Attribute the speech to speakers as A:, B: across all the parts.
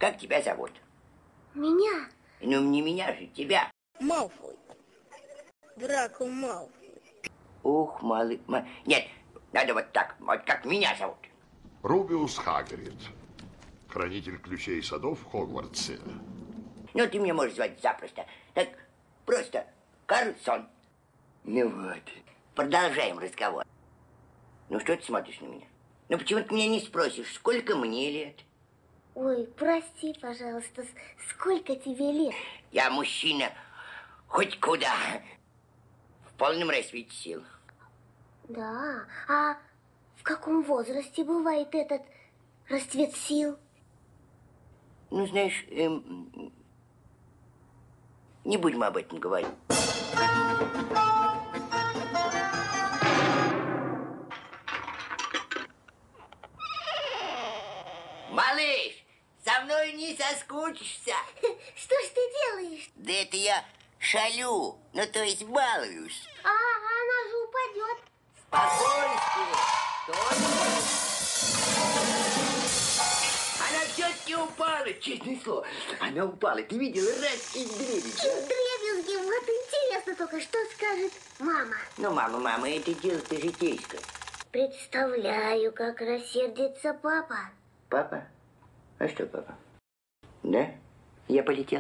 A: Как тебя зовут?
B: Меня?
A: Ну, не меня же, тебя.
B: Малфой. Драко Малфой.
A: Ух, малый... Нет, надо вот так, вот как меня зовут.
C: Рубиус Хагрид, хранитель ключей садов в Хогвартсе.
A: Ну, ты меня можешь звать запросто. Так, просто Карлсон. Ну вот, продолжаем разговор. Ну, что ты смотришь на меня? Ну, почему ты меня не спросишь, сколько мне лет?
B: Ой, прости, пожалуйста, сколько тебе лет?
A: Я мужчина хоть куда, в полном расцвете сил.
B: Да, а в каком возрасте бывает этот расцвет сил?
A: Ну, знаешь, не будем об этом говорить. Малыш, со мной не соскучишься.
B: Что ж ты делаешь?
A: Да это я шалю, ну то есть балуюсь.
B: А она же упадет.
A: Спокойствие, она все-таки упала, честное слово. Она упала, ты видела, раз и дребезги.
B: Дребезги, вот интересно только, что скажет мама.
A: Ну, мама, это дело-то житейское.
B: Представляю, как рассердится папа.
A: Папа? А что, папа? Да? Я полетел.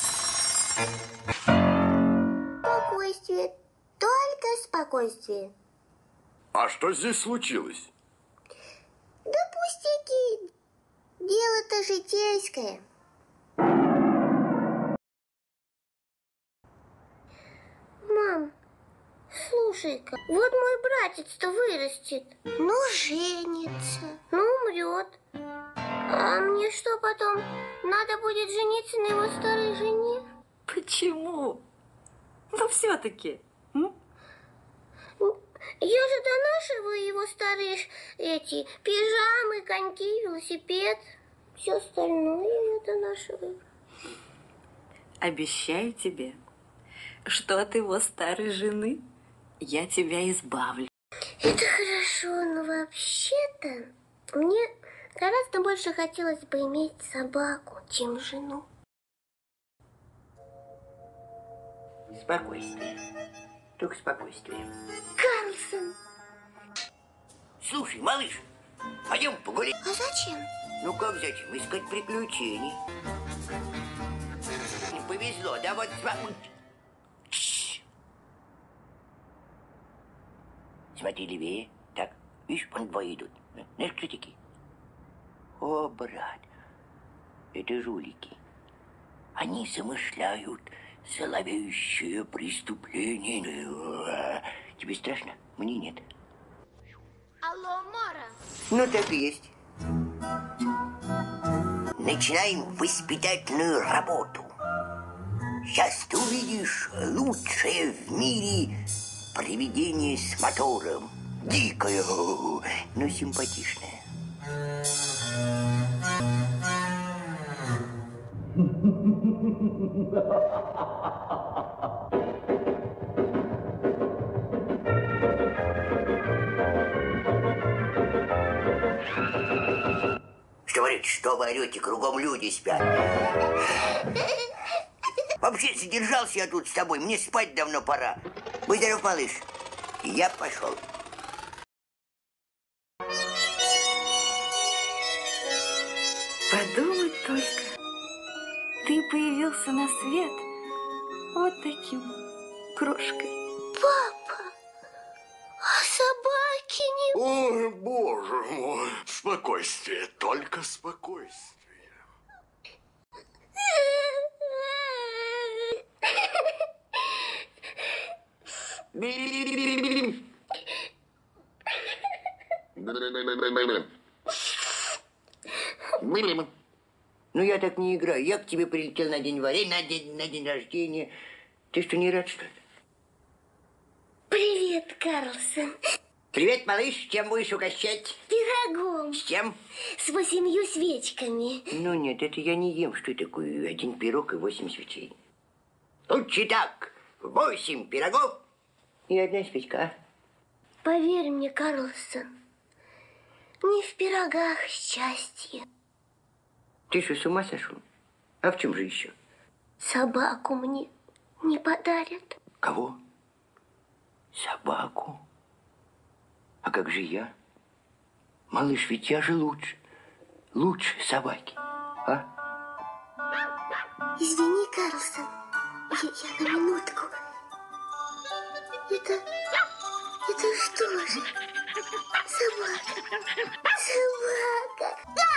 B: Спокойствие, только спокойствие.
D: А что здесь случилось?
B: Да пустяки, дело-то житейское. Мам, слушай-ка, вот мой братец-то вырастет. Ну, женится. Ну, умрет. А мне что потом? Надо будет жениться на его старой жене?
E: Почему? Ну, все-таки.
B: Я же донашиваю его старые эти пижамы, коньки, велосипед. Все остальное я донашиваю.
E: Обещаю тебе, что от его старой жены я тебя избавлю.
B: Это хорошо, но вообще-то мне гораздо больше хотелось бы иметь собаку, чем жену.
A: Спокойствие. Только спокойствие.
B: Карлсон!
A: Слушай, малыш, пойдем погулять.
B: А зачем?
A: Ну как зачем? Искать приключений. Не повезло, да вот... Смотри левее. Так, видишь, вон двое идут. Знаешь, кто такие? О, брат, это жулики. Они замышляют зловещее преступление. Тебе страшно? Мне нет.
B: Алло, Мара.
A: Ну, так и есть. Начинаем воспитательную работу. Сейчас ты увидишь лучшее в мире привидение с мотором. Дикое, но симпатичное. Что вы орете? Кругом люди спят. Вообще, задержался я тут с тобой. Мне спать давно пора. Будь здоров, малыш. Я пошел.
E: Подумать только. Ты появился на свет вот таким крошкой.
B: Папа, а собаки не...
D: Ой, боже мой. Спокойствие, только спокойствие.
A: Ну, я так не играю. Я к тебе прилетел на день варенья, на день рождения. Ты что, не рад, что ли?
B: Привет, Карлсон.
A: Привет, малыш. Чем будешь угощать?
B: Пирогом.
A: С чем?
B: С 8 свечками.
A: Ну, нет, это я не ем. Что такое 1 пирог и 8 свечей? Лучше так. 8 пирогов и 1 свечка.
B: Поверь мне, Карлсон, не в пирогах счастье,
A: Ты что, с ума сошел? А в чем же еще?
B: Собаку мне не подарят.
A: Кого? Собаку? А как же я? Малыш, ведь я же лучше. Лучше собаки. А?
B: Извини, Карлсон, я на минутку. Это что же? Собака. Собака.